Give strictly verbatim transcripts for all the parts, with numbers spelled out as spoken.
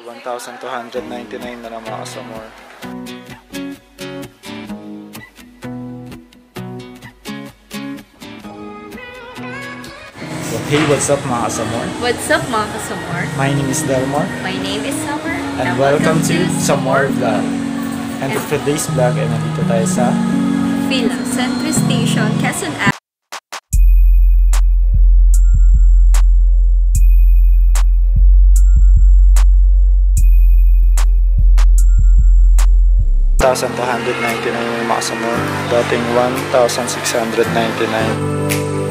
one thousand two hundred ninety-nine na lang mga kasamor. So, hey, what's up mga kasamor? What's up mga kasamor? My name is Delmar. My name is Summer. And, and welcome, welcome to Samor Vlog. And, and for today's vlog ay nandito tayo sa Philam Central Station, Quezon Avenue. one thousand two hundred ninety-nine yung mga kasamor. Dating one thousand six hundred ninety-nine.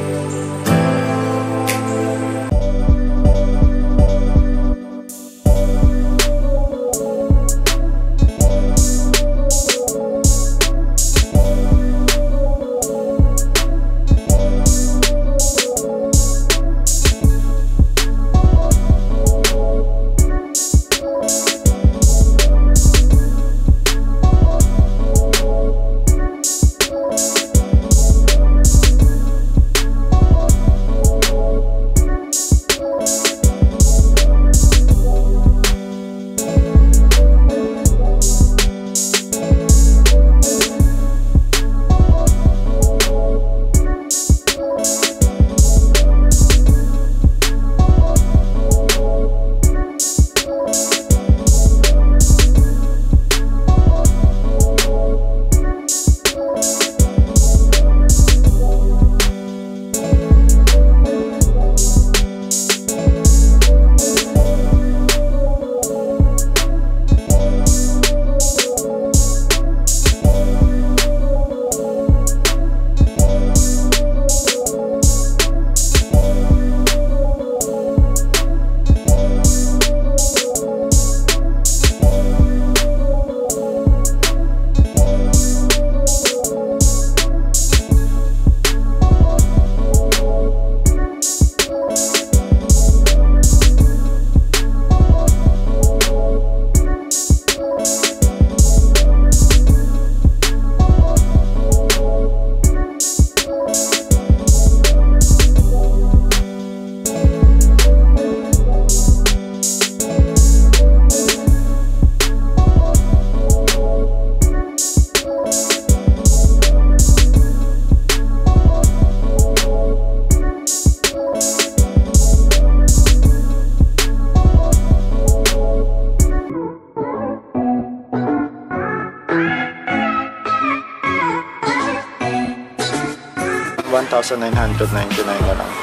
one thousand nine hundred ninety-nine na lang.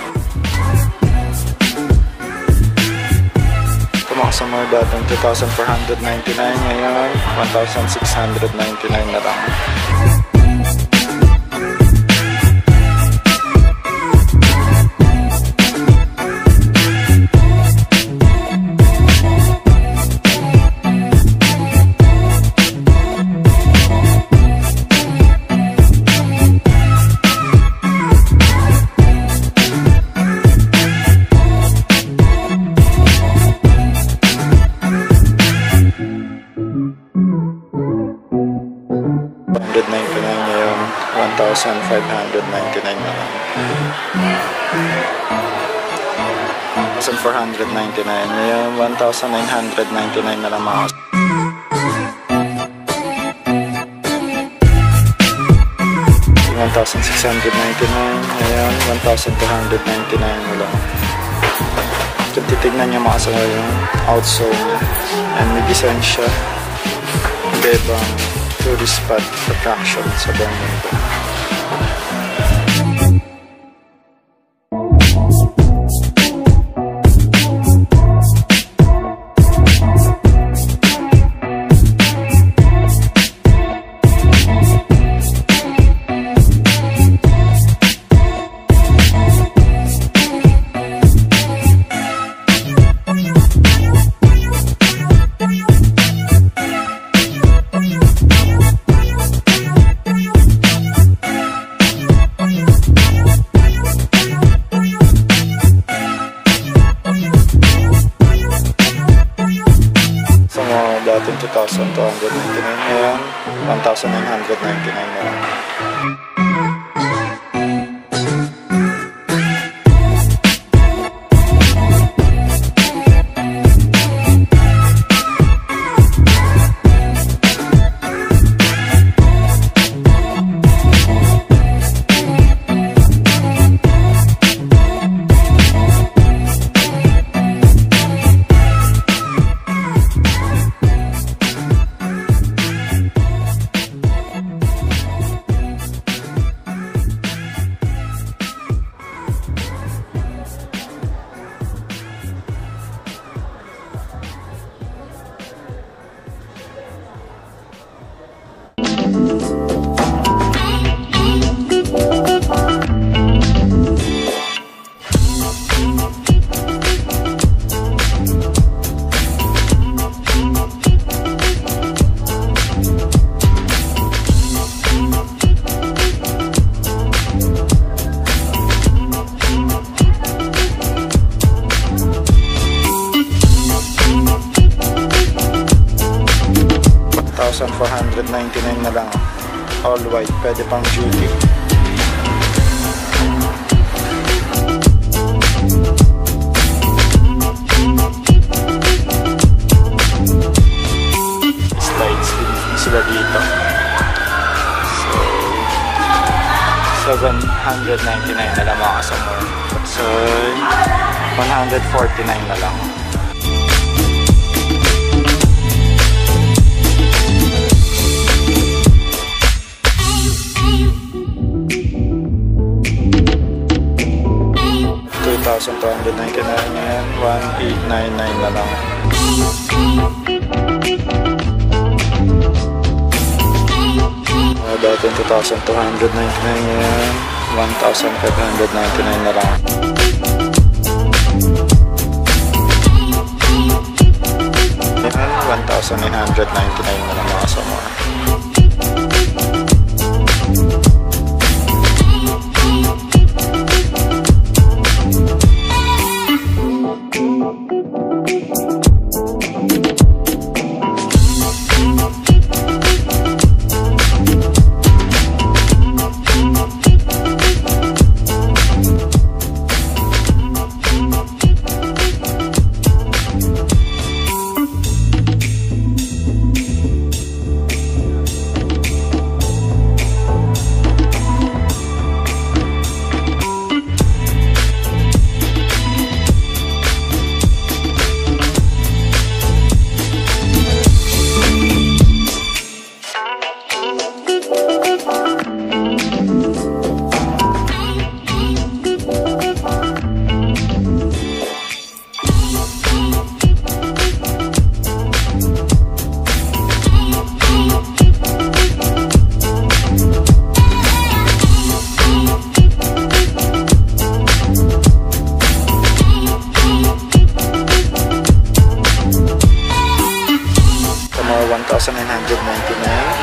Ito mga kasamor, dating two thousand four hundred ninety-nine, ngayon one thousand six hundred ninety-nine na lang. ninety-nine ngayon, one thousand five hundred ninety-nine na lang. one thousand four hundred ninety-nine ngayon, one thousand nine hundred ninety-nine na lang mga one thousand six hundred ninety-nine ngayon, one thousand two hundred ninety-nine na lang. Kung titignan nyo mga kasamor yung outsole niya, and may design siya ibang tourist spot attraction sa buong mundo. Dating two thousand two hundred ninety-nine ngayon, one thousand nine hundred ninety-nine na lang. thousand four hundred ninety-nine na lang. All white, pwede pang duty. Slides din sila dito. So, seven hundred ninety-nine na lang mga kasumor. So, one hundred forty-nine na lang. two thousand two hundred ninety-nine and one eight nine nine na lang. Uh, dati two thousand two hundred ninety-nine and one thousand five hundred ninety-nine na lang. And one thousand nine hundred ninety-nine na lang mga kasumor. one thousand nine hundred ninety-nine.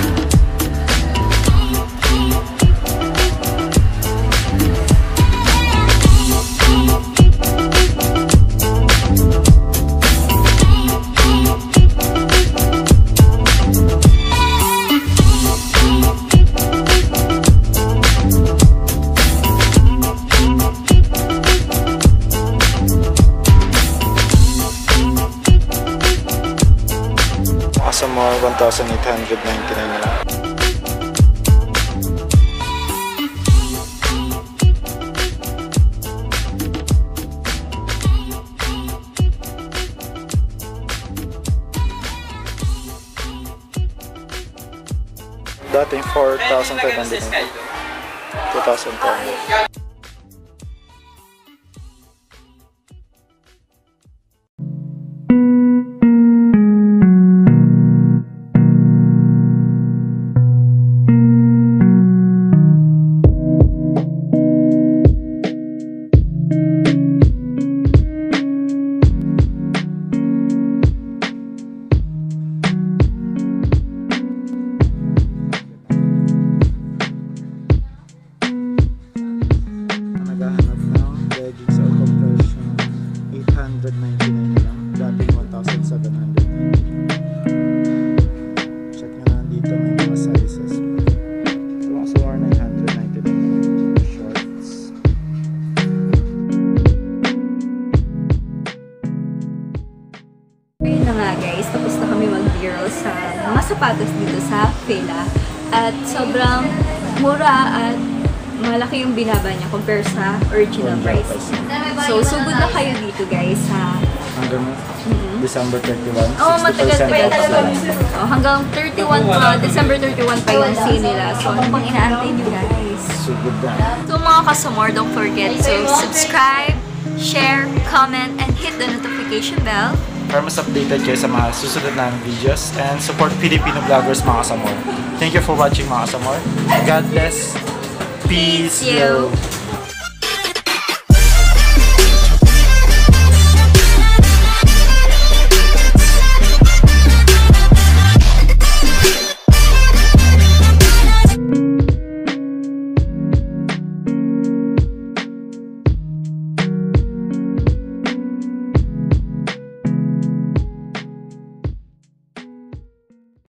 Some more one thousand eight hundred ninety-nine na lang. Dating four thousand five hundred, two thousand two hundred. Guys, tapos na kami mag-deal sa mga sapatos dito sa Fila at sobrang mura at malaki yung binaba niya compare sa original price. So, sugod na kayo dito guys sa hanggang mm-hmm. December thirty-first. Oo, oh, matagal pa yun. Oh, hanggang thirty-one pa, December thirty-first pa yung sale nila. So, ano pang inaantay nyo guys? Sugod na. So, mga kasumor, don't forget to subscribe, share, comment, and hit the notification bell para mas updated kayo sa mga susunod na videos and support Filipino vloggers mga kasumor. Thank you for watching mga kasumor. God bless. Peace. you.